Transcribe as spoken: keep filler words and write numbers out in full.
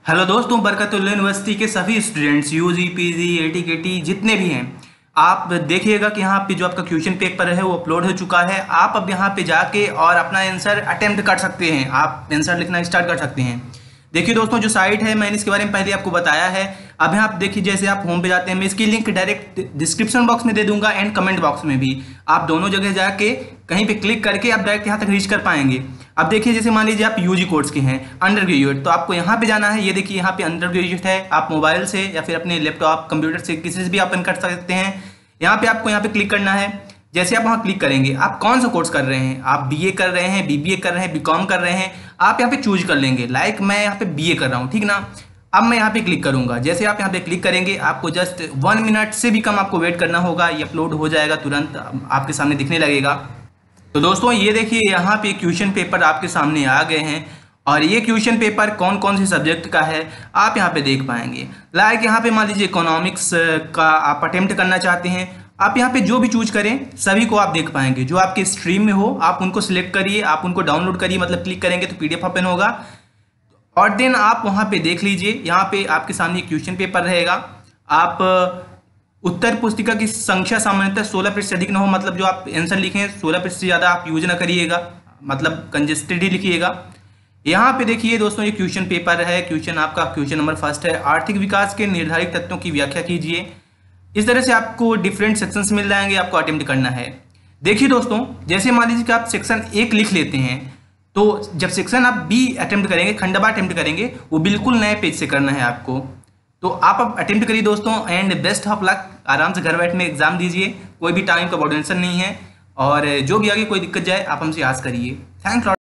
Hello दोस्तों, Barkatullah university के सभी students UG PG AT KT जितने भी हैं, आप देखिएगा कि यहाँ पे जो आपका क्वेश्चन पेपर है वो अपलोड हो चुका है। आप अब यहाँ पे जाके और अपना आंसर अटेम्प्ट कर सकते हैं, आप आंसर लिखना स्टार्ट कर सकते हैं। देखिए दोस्तों, जो साइट है मैंने इसके बारे में पहले आपको बताया है। अब यहाँ आप देखिए, जैसे आप होम पे जाते हैं, मैं इसकी लिंक डायरेक्ट डिस्क्रिप्शन बॉक्स में दे दूंगा एंड कमेंट बॉक्स में भी। आप दोनों जगह जाके कहीं पे क्लिक करके आप डायरेक्ट यहाँ तक रीच कर पाएंगे। अब देखिए, जैसे मान लीजिए आप यूजी कोर्स के हैं, अंडर ग्रेजुएट, तो आपको यहाँ पे जाना है। ये देखिए यहाँ पे अंडर ग्रेजुएट है, आप मोबाइल से या फिर अपने लैपटॉप कंप्यूटर से किसी से भी ओपन कर सकते हैं। यहाँ पे आपको यहाँ पे क्लिक करना है। जैसे आप वहाँ क्लिक करेंगे, आप कौन सा कोर्स कर रहे हैं, आप बीए कर रहे हैं, बीबीए कर रहे हैं, बीकॉम कर रहे हैं, आप यहाँ पे चूज कर लेंगे। लाइक मैं यहाँ पे बीए कर रहा हूँ, ठीक ना। अब मैं यहाँ पे क्लिक करूंगा। जैसे आप यहाँ पे क्लिक करेंगे, आपको जस्ट वन मिनट से भी कम आपको वेट करना होगा। ये अपलोड हो जाएगा, तुरंत आपके सामने दिखने लगेगा। तो दोस्तों ये देखिए, यहाँ पे क्वेश्चन पेपर आपके सामने आ गए हैं और ये क्वेश्चन पेपर कौन कौन से सब्जेक्ट का है आप यहाँ पे देख पाएंगे। लाइक यहाँ पे मान लीजिए इकोनॉमिक्स का आप अटेम्प्ट करना चाहते हैं, आप यहाँ पे जो भी चूज करें सभी को आप देख पाएंगे। जो आपके स्ट्रीम में हो आप उनको सिलेक्ट करिए, आप उनको डाउनलोड करिए, मतलब क्लिक करेंगे तो पीडीएफ ओपन होगा और देन आप वहाँ पे देख लीजिए। यहाँ पे आपके सामने क्वेश्चन पेपर रहेगा। आप उत्तर पुस्तिका की संख्या सामान्यतः सोलह पृष्ठ से अधिक ना हो, मतलब जो आप आंसर लिखें सोलह पृष्ठ से ज़्यादा आप यूज ना करिएगा, मतलब कंजेस्टेड ही लिखिएगा। यहाँ पे देखिए दोस्तों, ये क्वेश्चन पेपर है। क्वेश्चन आपका क्वेश्चन नंबर फर्स्ट है, आर्थिक विकास के निर्धारित तत्वों की व्याख्या कीजिए। इस तरह से आपको डिफरेंट सेक्शंस मिल जाएंगे, आपको अटेम्प्ट करना है। देखिए दोस्तों, जैसे मान लीजिए कि आप सेक्शन एक लिख लेते हैं, तो जब सेक्शन आप बी अटेम्प्ट करेंगे, खंडवा अटेम्प्ट करेंगे, वो बिल्कुल नए पेज से करना है आपको। तो आप अब अटेम्प्ट करिए दोस्तों एंड बेस्ट ऑफ लक। आराम से घर बैठ में एग्जाम दीजिए, कोई भी टाइम का बर्डन नहीं है और जो भी आगे कोई दिक्कत जाए आप हमसे आस करिए। थैंक